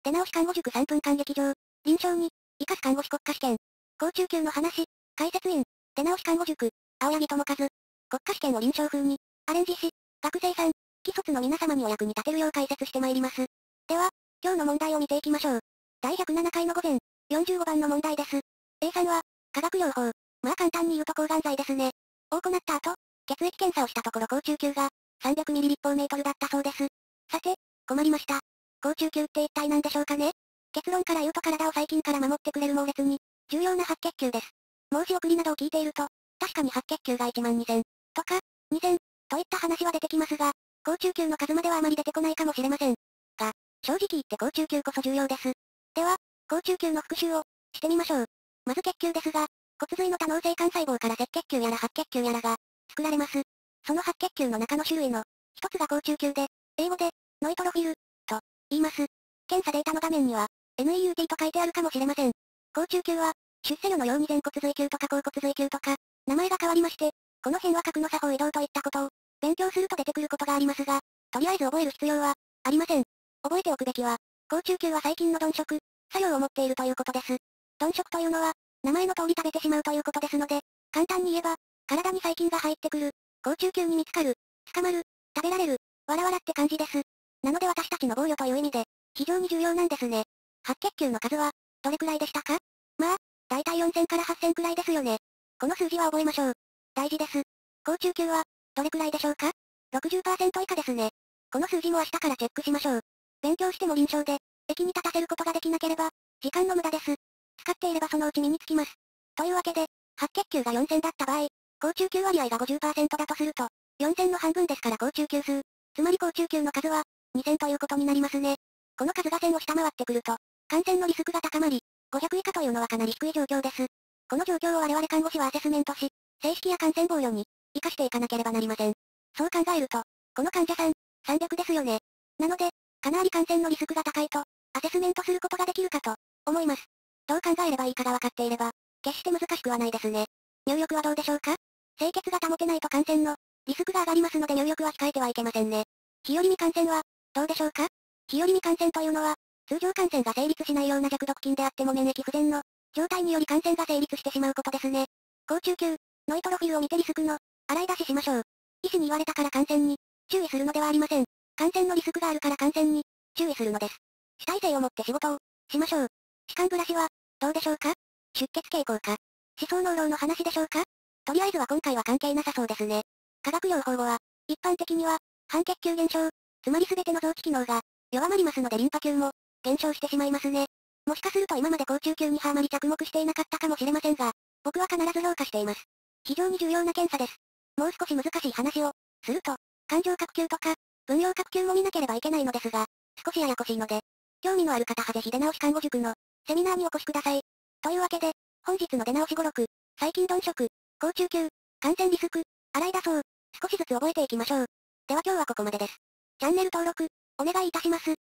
出直し看護塾3分間劇場。臨床に、生かす看護師国家試験。高中級の話。解説員。出直し看護塾。青柳智和。国家試験を臨床風に、アレンジし、学生さん、既卒の皆様にお役に立てるよう解説してまいります。では、今日の問題を見ていきましょう。第107回の午前、45番の問題です。A さんは、化学療法。まあ簡単に言うと抗がん剤ですね。を行った後、血液検査をしたところ高中級が、300ml だったそうです。さて、困りました。高中級って一体何でしょうかね。結論から言うと体を細菌から守ってくれる猛烈に、重要な白血球です。申し送りなどを聞いていると、確かに白血球が12000、とか、2000、といった話は出てきますが、高中級の数まではあまり出てこないかもしれません。が、正直言って高中級こそ重要です。では、高中級の復習を、してみましょう。まず血球ですが、骨髄の多脳性幹細胞から赤血球やら白血球やらが、作られます。その白血球の中の種類の、一つが高中級で、英語で、ノイトロフィル、と、言います。検査データの画面には、NEUT と書いてあるかもしれません。高中級は、出世魚のように前骨髄球とか後骨髄球とか、名前が変わりまして、この辺は核の作法移動といったことを、勉強すると出てくることがありますが、とりあえず覚える必要は、ありません。覚えておくべきは、高中級は細菌の鈍色、作用を持っているということです。鈍色というのは、名前の通り食べてしまうということですので、簡単に言えば、体に細菌が入ってくる、高中級に見つかる、捕まる、食べられる、わらわらって感じです。なので私たちの防御という意味で、非常に重要なんですね。白血球の数は、どれくらいでしたか？まあ、だいたい4000から8000くらいですよね。この数字は覚えましょう。大事です。高中級は、どれくらいでしょうか？ 60% 以下ですね。この数字も明日からチェックしましょう。勉強しても臨床で、駅に立たせることができなければ、時間の無駄です。使っていればそのうち身につきます。というわけで、白血球が4000だった場合、高中級割合が 50% だとすると、4000の半分ですから高中級数。つまり高中級の数は、2000ということになりますね。この数が1000を下回ってくると、感染のリスクが高まり、500以下というのはかなり低い状況です。この状況を我々看護師はアセスメントし、正式や感染防御に、活かしていかなければなりません。そう考えると、この患者さん、300ですよね。なので、かなり感染のリスクが高いと、アセスメントすることができるかと、思います。どう考えればいいかが分かっていれば、決して難しくはないですね。入浴はどうでしょうか？清潔が保てないと感染の、リスクが上がりますので入浴は控えてはいけませんね。日和見感染は、どうでしょうか？日和見感染というのは、通常感染が成立しないような弱毒菌であっても免疫不全の、状態により感染が成立してしまうことですね。高中級、ノイトロフィルを見てリスクの、洗い出ししましょう。医師に言われたから感染に、注意するのではありません。感染のリスクがあるから感染に、注意するのです。主体性を持って仕事を、しましょう。歯間ブラシは、どうでしょうか？出血傾向か。思想脳漏の話でしょうか？とりあえずは今回は関係なさそうですね。化学療法後は、一般的には、半血球減少、つまり全ての臓器機能が、弱まりますのでリンパ球も、減少してしまいますね。もしかすると今まで高中級にあまり着目していなかったかもしれませんが、僕は必ず評価しています。非常に重要な検査です。もう少し難しい話を、すると、感情角球とか、分量角球も見なければいけないのですが、少しややこしいので、興味のある方はぜひ出直し看護塾の、セミナーにお越しください。というわけで、本日の出直し語録、細菌鈍色、高中級、感染リスク、洗い出そう、少しずつ覚えていきましょう。では今日はここまでです。チャンネル登録、お願いいたします。